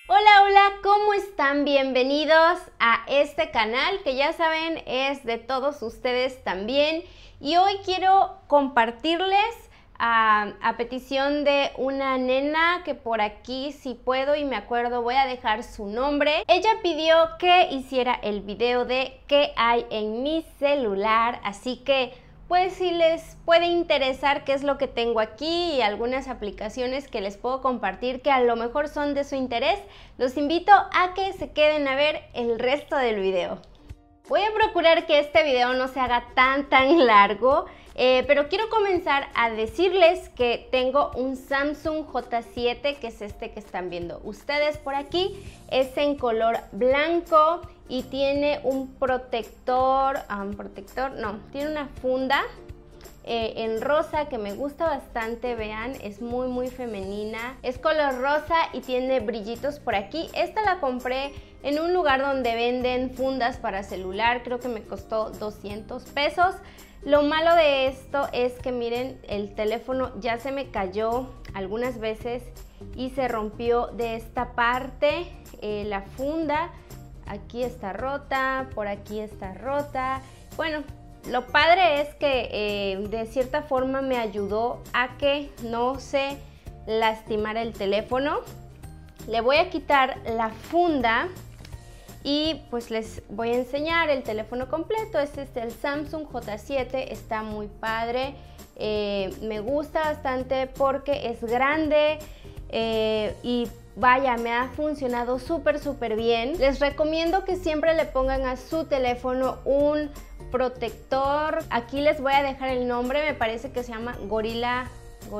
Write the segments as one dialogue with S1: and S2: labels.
S1: Hola, hola, ¿cómo están? Bienvenidos a este canal que ya saben es de todos ustedes también, y hoy quiero compartirles a petición de una nena que por aquí, si puedo y me acuerdo, voy a dejar su nombre. Ella pidió que hiciera el video de qué hay en mi celular, así que pues si les puede interesar qué es lo que tengo aquí y algunas aplicaciones que les puedo compartir que a lo mejor son de su interés, los invito a que se queden a ver el resto del video. Voy a procurar que este video no se haga tan largo, pero quiero comenzar a decirles que tengo un Samsung J7, que es este que están viendo ustedes por aquí. Es en color blanco y tiene un protector, tiene una funda en rosa que me gusta bastante. Vean, es muy femenina, es color rosa y tiene brillitos por aquí. Esta la compré en un lugar donde venden fundas para celular, creo que me costó 200 pesos. Lo malo de esto es que miren, el teléfono ya se me cayó algunas veces y se rompió de esta parte, la funda. Aquí está rota, por aquí está rota. Bueno, lo padre es que de cierta forma me ayudó a que no se lastimara el teléfono. Le voy a quitar la funda y pues les voy a enseñar el teléfono completo. Este es el Samsung J7, está muy padre. Me gusta bastante porque es grande y vaya, me ha funcionado súper bien. Les recomiendo que siempre le pongan a su teléfono un protector. Aquí les voy a dejar el nombre, me parece que se llama Gorilla,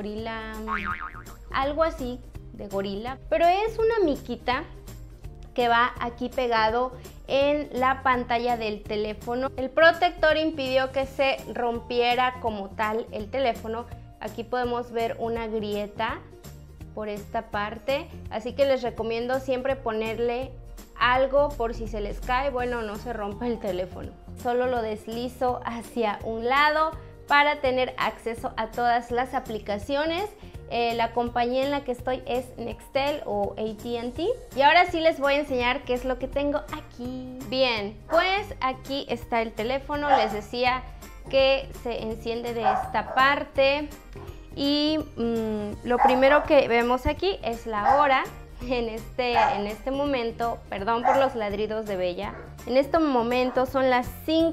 S1: algo así de gorila, pero es una miquita que va aquí pegado en la pantalla del teléfono. El protector impidió que se rompiera como tal el teléfono. Aquí podemos ver una grieta por esta parte, así que les recomiendo siempre ponerle algo por si se les cae, bueno, no se rompa el teléfono. Solo lo deslizo hacia un lado para tener acceso a todas las aplicaciones. La compañía en la que estoy es Nextel o AT&T. Y ahora sí les voy a enseñar qué es lo que tengo aquí. Bien, pues aquí está el teléfono. Les decía que se enciende de esta parte. Y lo primero que vemos aquí es la hora. En este momento, perdón por los ladridos de Bella, en este momento son las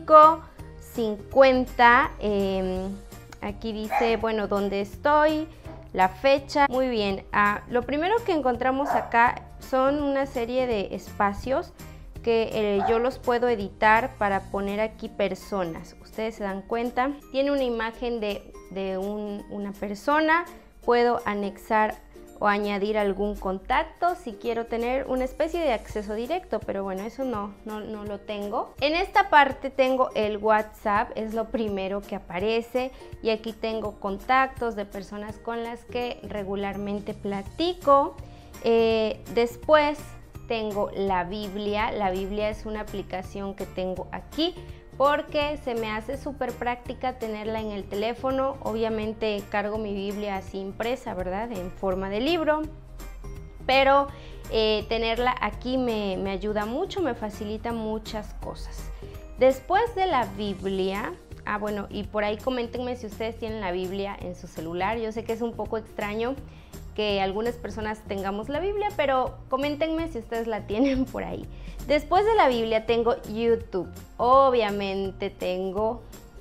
S1: 5:50. Aquí dice, bueno, dónde estoy, la fecha. Muy bien, lo primero que encontramos acá son una serie de espacios que yo los puedo editar para poner aquí personas. Ustedes se dan cuenta, tiene una imagen de una persona. Puedo anexar o añadir algún contacto si quiero tener una especie de acceso directo, pero bueno, eso no lo tengo. En esta parte tengo el WhatsApp, es lo primero que aparece, y aquí tengo contactos de personas con las que regularmente platico. Después tengo la Biblia. La Biblia es una aplicación que tengo aquí porque se me hace súper práctica tenerla en el teléfono. Obviamente cargo mi Biblia así impresa, ¿verdad? En forma de libro, pero tenerla aquí me ayuda mucho, me facilita muchas cosas. Después de la Biblia, bueno, y por ahí coméntenme si ustedes tienen la Biblia en su celular. Yo sé que es un poco extraño que algunas personas tengamos la Biblia, pero coméntenme si ustedes la tienen por ahí. Después de la Biblia tengo YouTube. Obviamente tengo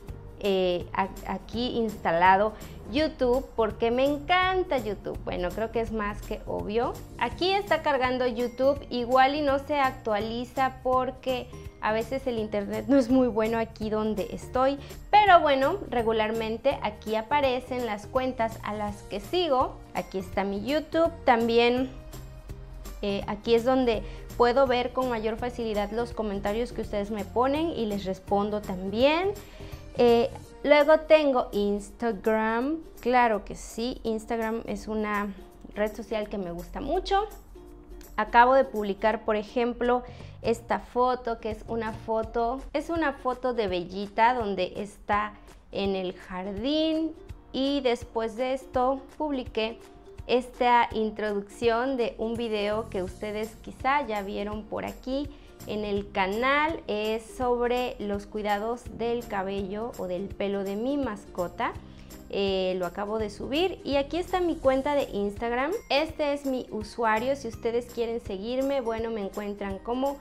S1: aquí instalado YouTube porque me encanta YouTube. Bueno, creo que es más que obvio. Aquí está cargando YouTube, igual y no se actualiza porque a veces el internet no es muy bueno aquí donde estoy, pero bueno, regularmente aquí aparecen las cuentas a las que sigo. Aquí está mi YouTube. También aquí es donde puedo ver con mayor facilidad los comentarios que ustedes me ponen y les respondo también. Luego tengo Instagram. Claro que sí, Instagram es una red social que me gusta mucho. Acabo de publicar, por ejemplo, esta foto, que es una foto de Bellita donde está en el jardín, y después de esto publiqué esta introducción de un video que ustedes quizá ya vieron por aquí en el canal. Es sobre los cuidados del cabello o del pelo de mi mascota. Lo acabo de subir y aquí está mi cuenta de Instagram. Este es mi usuario. Si ustedes quieren seguirme, bueno, me encuentran como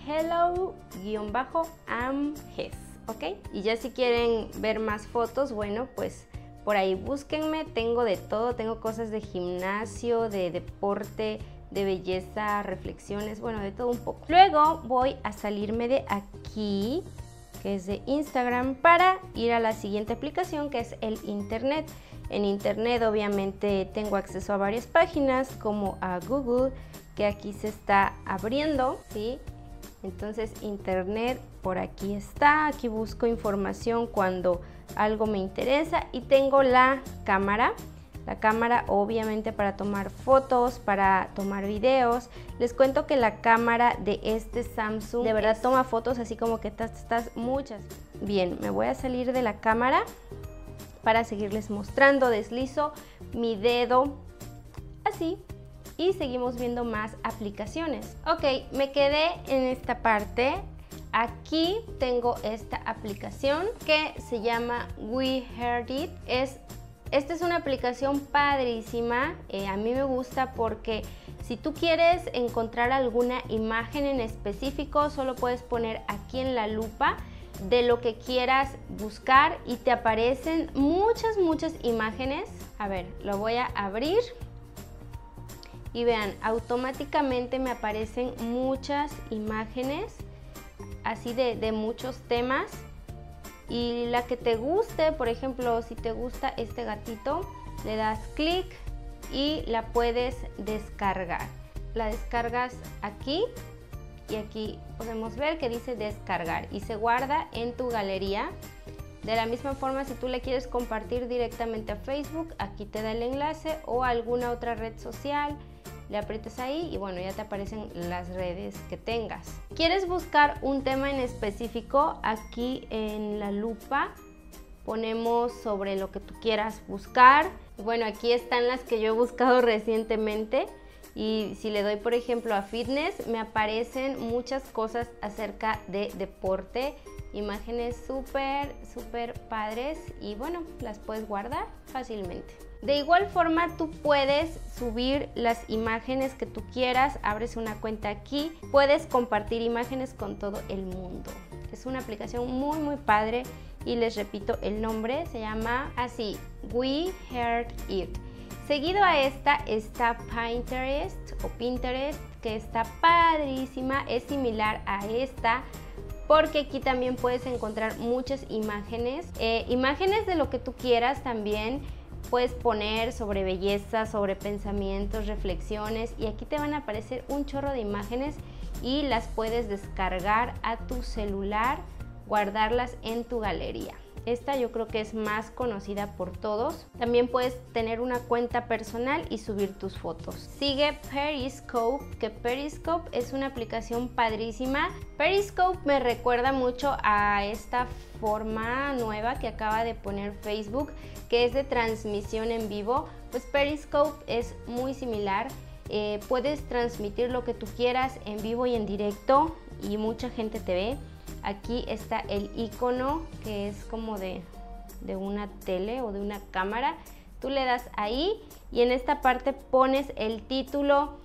S1: hello_amhes, ¿ok? Y ya si quieren ver más fotos, bueno, pues por ahí búsquenme. Tengo de todo, tengo cosas de gimnasio, de deporte, de belleza, reflexiones, bueno, de todo un poco. Luego voy a salirme de aquí, que es de Instagram, para ir a la siguiente aplicación, que es el internet. En internet obviamente tengo acceso a varias páginas, como a Google, que aquí se está abriendo, ¿sí? Entonces internet por aquí está, aquí busco información cuando algo me interesa y tengo la cámara obviamente para tomar fotos, para tomar videos. Les cuento que la cámara de este Samsung de verdad toma fotos así como que estás muchas. Bien, me voy a salir de la cámara para seguirles mostrando. Deslizo mi dedo así y seguimos viendo más aplicaciones. Ok, me quedé en esta parte. Aquí tengo esta aplicación que se llama We Heard It. Esta es una aplicación padrísima. A mí me gusta porque si tú quieres encontrar alguna imagen en específico, solo puedes poner aquí en la lupa de lo que quieras buscar y te aparecen muchas imágenes. A ver, lo voy a abrir. Y vean, automáticamente me aparecen muchas imágenes, así de muchos temas. Y la que te guste, por ejemplo, si te gusta este gatito, le das clic y la puedes descargar. La descargas aquí y aquí podemos ver que dice descargar y se guarda en tu galería. De la misma forma, si tú le quieres compartir directamente a Facebook, aquí te da el enlace, o a alguna otra red social. Le aprietas ahí y bueno, ya te aparecen las redes que tengas. ¿Quieres buscar un tema en específico? Aquí en la lupa ponemos sobre lo que tú quieras buscar. Bueno, aquí están las que yo he buscado recientemente y si le doy por ejemplo a fitness, me aparecen muchas cosas acerca de deporte, imágenes súper padres y bueno, las puedes guardar fácilmente. De igual forma, tú puedes subir las imágenes que tú quieras, abres una cuenta aquí, puedes compartir imágenes con todo el mundo. Es una aplicación muy padre y les repito el nombre, se llama así, We Heard It. Seguido a esta está Pinterest, que está padrísima, es similar a esta, porque aquí también puedes encontrar muchas imágenes, imágenes de lo que tú quieras también. Puedes poner sobre belleza, sobre pensamientos, reflexiones y aquí te van a aparecer un chorro de imágenes y las puedes descargar a tu celular, guardarlas en tu galería. Esta yo creo que es más conocida por todos. También puedes tener una cuenta personal y subir tus fotos. Sigue Periscope, que Periscope es una aplicación padrísima. Periscope me recuerda mucho a esta forma nueva que acaba de poner Facebook, que es de transmisión en vivo. Pues Periscope es muy similar. Puedes transmitir lo que tú quieras en vivo y en directo y mucha gente te ve. Aquí está el icono que es como de una tele o de una cámara. Tú le das ahí y en esta parte pones el título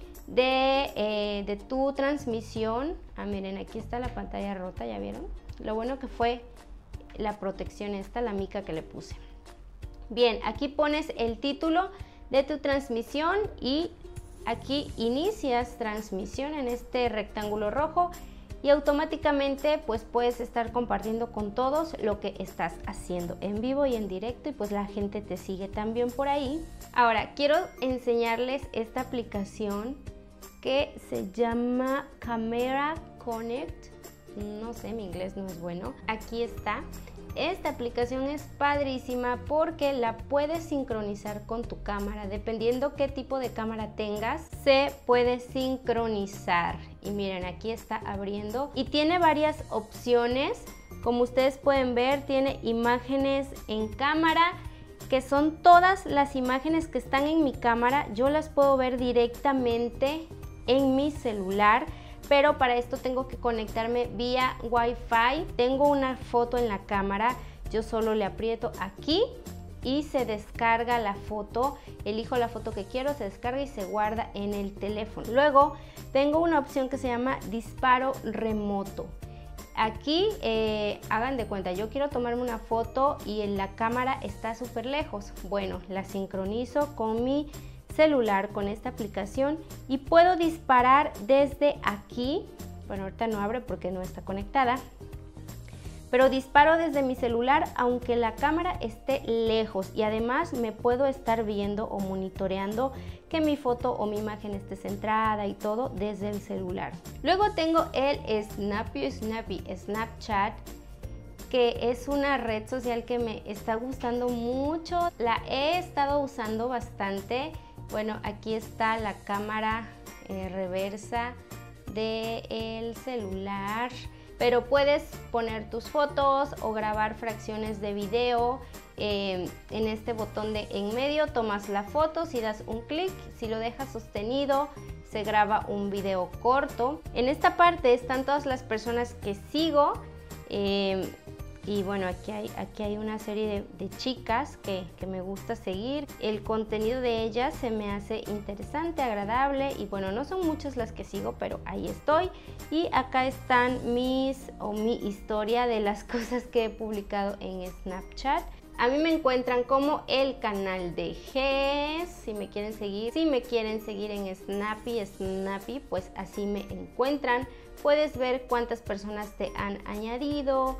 S1: de tu transmisión. Ah, miren, aquí está la pantalla rota, ¿ya vieron? Lo bueno que fue la protección esta, la mica que le puse. Bien, aquí pones el título de tu transmisión y aquí inicias transmisión en este rectángulo rojo y automáticamente pues puedes estar compartiendo con todos lo que estás haciendo en vivo y en directo y pues la gente te sigue también por ahí. Ahora quiero enseñarles esta aplicación que se llama Camera Connect. No sé, mi inglés no es bueno. Aquí está. Esta aplicación es padrísima porque la puedes sincronizar con tu cámara. Dependiendo qué tipo de cámara tengas, se puede sincronizar. Y miren, aquí está abriendo y tiene varias opciones. Como ustedes pueden ver, tiene imágenes en cámara que son todas las imágenes que están en mi cámara, yo las puedo ver directamente en mi celular, pero para esto tengo que conectarme vía Wi-Fi. Tengo una foto en la cámara, yo solo le aprieto aquí y se descarga la foto, elijo la foto que quiero, se descarga y se guarda en el teléfono. Luego tengo una opción que se llama disparo remoto. Aquí hagan de cuenta, yo quiero tomarme una foto y en la cámara está súper lejos. Bueno, la sincronizo con mi celular, con esta aplicación, y puedo disparar desde aquí. Bueno, ahorita no abre porque no está conectada, pero disparo desde mi celular aunque la cámara esté lejos, y además me puedo estar viendo o monitoreando que mi foto o mi imagen esté centrada y todo desde el celular. Luego tengo el Snapchat, que es una red social que me está gustando mucho. La he estado usando bastante. Bueno, aquí está la cámara reversa del celular, pero puedes poner tus fotos o grabar fracciones de video. En este botón de en medio tomas la foto, si das un clic, si lo dejas sostenido, se graba un video corto. En esta parte están todas las personas que sigo. Y bueno, aquí hay una serie de chicas que me gusta seguir. El contenido de ellas se me hace interesante, agradable, y bueno, no son muchas las que sigo, pero ahí estoy. Y acá están mi historia de las cosas que he publicado en Snapchat. A mí me encuentran como el canal de Jess, si me quieren seguir. Si me quieren seguir en Snappy, pues así me encuentran. Puedes ver cuántas personas te han añadido,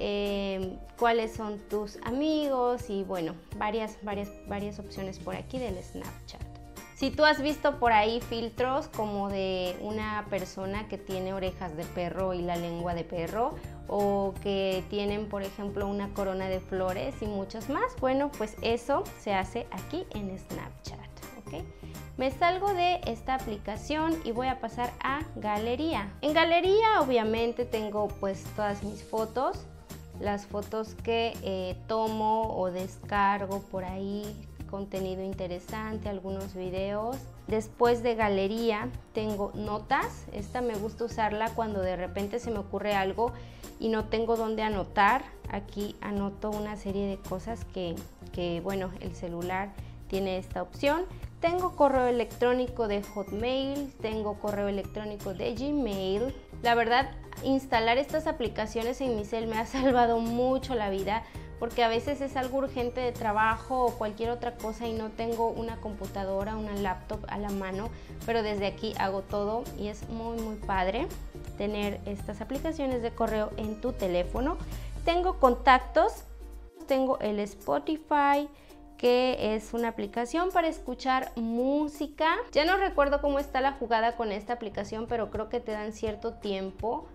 S1: cuáles son tus amigos y bueno, varias opciones por aquí del Snapchat. Si tú has visto por ahí filtros como de una persona que tiene orejas de perro y la lengua de perro, o que tienen por ejemplo una corona de flores y muchos más, bueno, pues eso se hace aquí en Snapchat, ¿ok? Me salgo de esta aplicación y voy a pasar a Galería. En Galería obviamente tengo pues todas mis fotos, las fotos que tomo o descargo por ahí, contenido interesante, algunos videos. Después de Galería tengo Notas. Esta me gusta usarla cuando de repente se me ocurre algo y no tengo dónde anotar. Aquí anoto una serie de cosas que bueno, el celular tiene esta opción. Tengo correo electrónico de Hotmail, tengo correo electrónico de Gmail. La verdad, instalar estas aplicaciones en mi cel me ha salvado mucho la vida, porque a veces es algo urgente de trabajo o cualquier otra cosa y no tengo una computadora, una laptop a la mano, pero desde aquí hago todo y es muy padre tener estas aplicaciones de correo en tu teléfono. Tengo contactos, tengo el Spotify, que es una aplicación para escuchar música. Ya no recuerdo cómo está la jugada con esta aplicación, pero creo que te dan cierto tiempo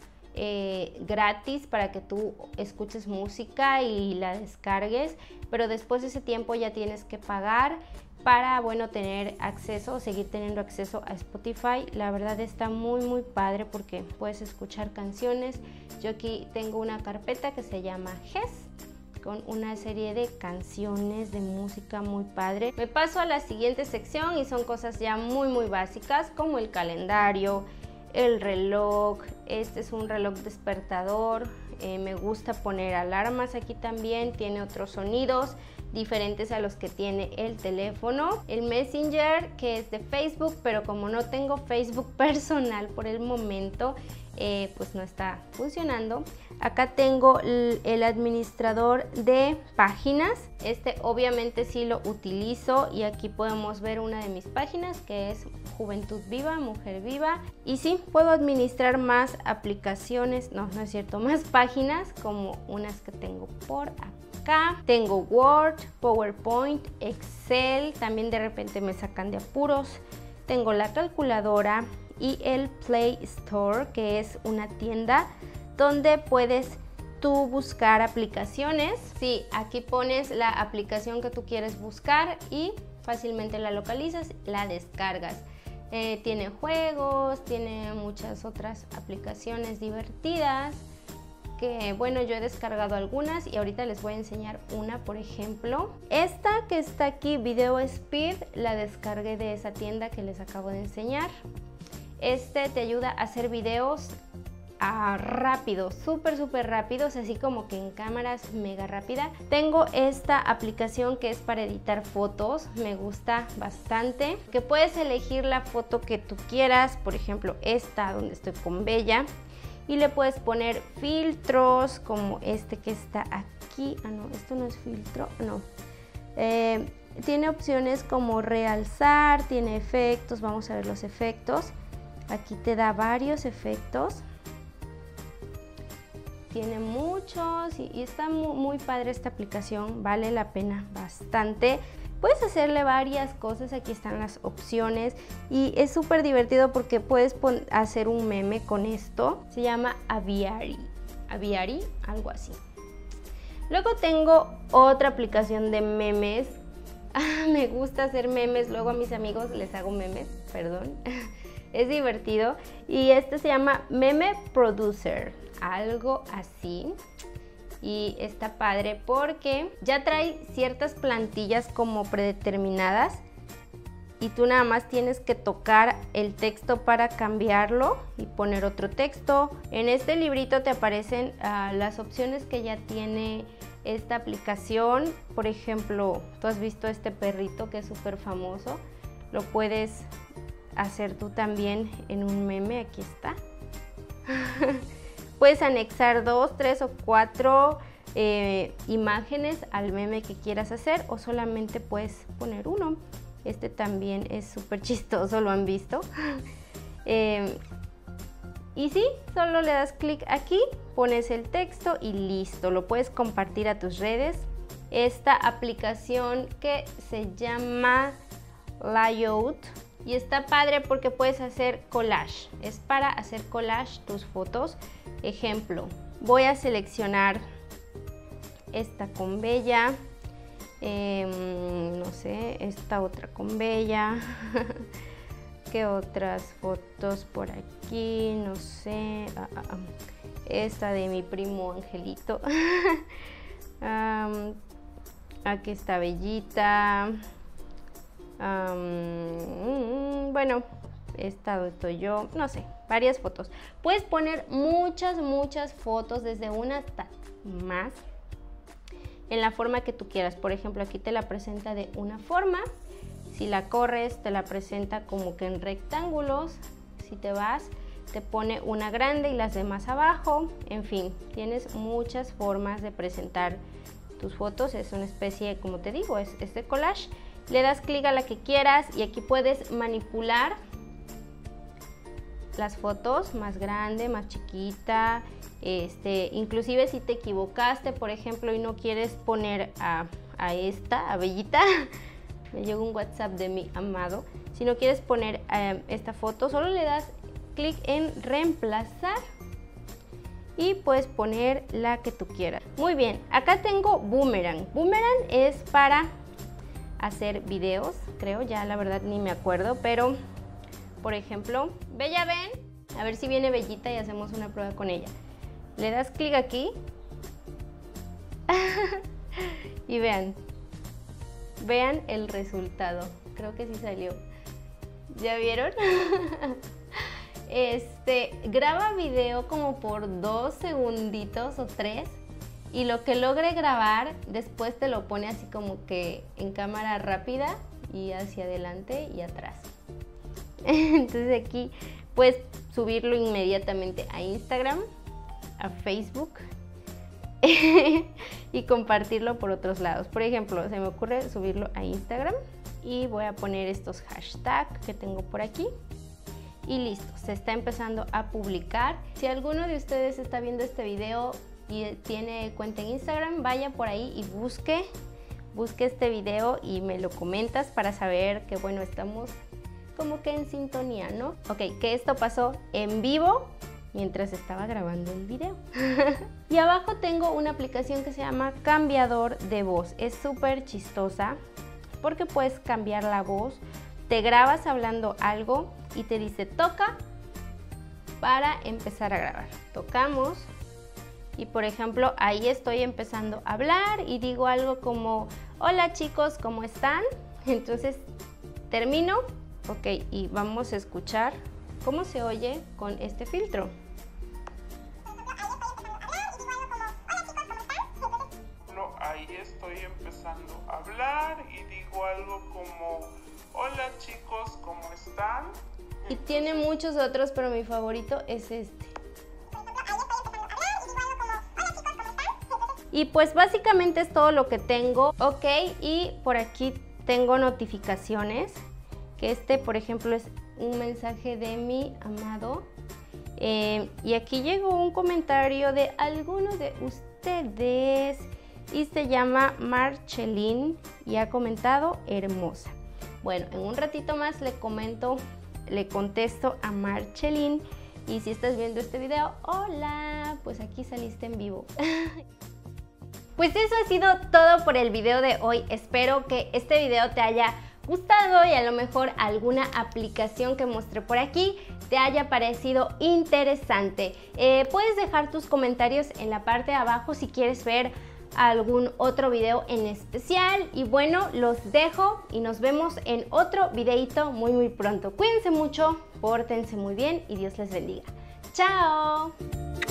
S1: gratis para que tú escuches música y la descargues, pero después de ese tiempo ya tienes que pagar para, bueno, tener acceso, seguir teniendo acceso a Spotify. La verdad está muy padre porque puedes escuchar canciones. Yo aquí tengo una carpeta que se llama Jess, con una serie de canciones de música muy padre. Me paso a la siguiente sección y son cosas ya muy básicas, como el calendario, el reloj. Este es un reloj despertador. Me gusta poner alarmas aquí también. Tiene otros sonidos diferentes a los que tiene el teléfono. El Messenger, que es de Facebook, pero como no tengo Facebook personal por el momento, pues no está funcionando. Acá tengo el administrador de páginas. Este obviamente sí lo utilizo y aquí podemos ver una de mis páginas, que es Juventud Viva, Mujer Viva. Y sí, puedo administrar más aplicaciones, no es cierto, más páginas, como unas que tengo por acá. Tengo Word, PowerPoint, Excel, también de repente me sacan de apuros. Tengo la calculadora y el Play Store, que es una tienda donde puedes tú buscar aplicaciones. Sí, aquí pones la aplicación que tú quieres buscar y fácilmente la localizas, la descargas. Tiene juegos, tiene muchas otras aplicaciones divertidas que bueno, yo he descargado algunas y ahorita les voy a enseñar una, por ejemplo. Esta que está aquí, Video Speed, la descargué de esa tienda que les acabo de enseñar. Este te ayuda a hacer videos rápidos, súper rápidos, así como que en cámaras mega rápida. Tengo esta aplicación que es para editar fotos, me gusta bastante, que puedes elegir la foto que tú quieras, por ejemplo esta donde estoy con Bella, y le puedes poner filtros como este que está aquí. No, esto no es filtro, no. Tiene opciones como realzar, tiene efectos, vamos a ver los efectos. Aquí te da varios efectos. Tiene muchos y está muy padre esta aplicación, vale la pena bastante. Puedes hacerle varias cosas, aquí están las opciones y es súper divertido porque puedes hacer un meme con esto. Se llama Aviary, algo así. Luego tengo otra aplicación de memes. Me gusta hacer memes, luego a mis amigos les hago memes, perdón. Es divertido y este se llama Meme Producer, algo así, y está padre porque ya trae ciertas plantillas como predeterminadas y tú nada más tienes que tocar el texto para cambiarlo y poner otro texto. En este librito te aparecen las opciones que ya tiene esta aplicación. Por ejemplo, tú has visto este perrito que es súper famoso, lo puedes hacer tú también en un meme, aquí está. Puedes anexar 2, 3 o 4 imágenes al meme que quieras hacer o solamente puedes poner uno. Este también es súper chistoso, ¿lo han visto? Y sí, solo le das clic aquí, pones el texto y listo, lo puedes compartir a tus redes. Esta aplicación que se llama Layout y está padre porque puedes hacer collage, es para hacer collage tus fotos. Ejemplo, voy a seleccionar esta con Bella, no sé, esta otra con Bella. ¿Qué otras fotos por aquí? No sé, esta de mi primo Angelito. Aquí está Bellita. Bueno, esta estoy yo, no sé, varias fotos. Puedes poner muchas fotos, desde una hasta más, en la forma que tú quieras. Por ejemplo, aquí te la presenta de una forma. Si la corres, te la presenta como que en rectángulos. Si te vas, te pone una grande y las demás abajo. En fin, tienes muchas formas de presentar tus fotos. Es una especie, como te digo, es de collage. Le das clic a la que quieras y aquí puedes manipular las fotos, más grande, más chiquita. Inclusive si te equivocaste, por ejemplo, y no quieres poner a Bellita, me llegó un WhatsApp de mi amado. Si no quieres poner esta foto, solo le das clic en reemplazar y puedes poner la que tú quieras. Muy bien, acá tengo Boomerang. Boomerang es para hacer videos, creo, ya la verdad ni me acuerdo, pero por ejemplo, Bella, ven, a ver si viene Bellita y hacemos una prueba con ella. Le das clic aquí y vean el resultado. Creo que sí salió. ¿Ya vieron? Graba video como por 2 segunditos o 3 y lo que logre grabar después te lo pone así como que en cámara rápida y hacia adelante y atrás. Entonces aquí puedes subirlo inmediatamente a Instagram, a Facebook y compartirlo por otros lados. Por ejemplo, se me ocurre subirlo a Instagram y voy a poner estos hashtags que tengo por aquí y listo, se está empezando a publicar. Si alguno de ustedes está viendo este video y tiene cuenta en Instagram, vaya por ahí y busque este video y me lo comentas para saber que bueno, estamos como que en sintonía, ¿no? Ok, que esto pasó en vivo mientras estaba grabando el video. Y abajo tengo una aplicación que se llama Cambiador de Voz. Es súper chistosa porque puedes cambiar la voz. Te grabas hablando algo y te dice toca para empezar a grabar. Tocamos Y por ejemplo, ahí estoy empezando a hablar y digo algo como, hola chicos, ¿cómo están? Entonces termino, ok, y vamos a escuchar cómo se oye con este filtro.
S2: Ahí estoy empezando a hablar y digo algo como, hola chicos, ¿cómo están?
S1: Y tiene muchos otros, pero mi favorito es este. Y pues básicamente es todo lo que tengo, ok, y por aquí tengo notificaciones, que este por ejemplo es un mensaje de mi amado, y aquí llegó un comentario de alguno de ustedes, y se llama Marchelin, y ha comentado, hermosa. Bueno, en un ratito más le contesto a Marchelin, y si estás viendo este video, hola, pues aquí saliste en vivo. Pues eso ha sido todo por el video de hoy. Espero que este video te haya gustado y a lo mejor alguna aplicación que mostré por aquí te haya parecido interesante. Puedes dejar tus comentarios en la parte de abajo si quieres ver algún otro video en especial. Y bueno, los dejo y nos vemos en otro videito muy pronto. Cuídense mucho, pórtense muy bien y Dios les bendiga. ¡Chao!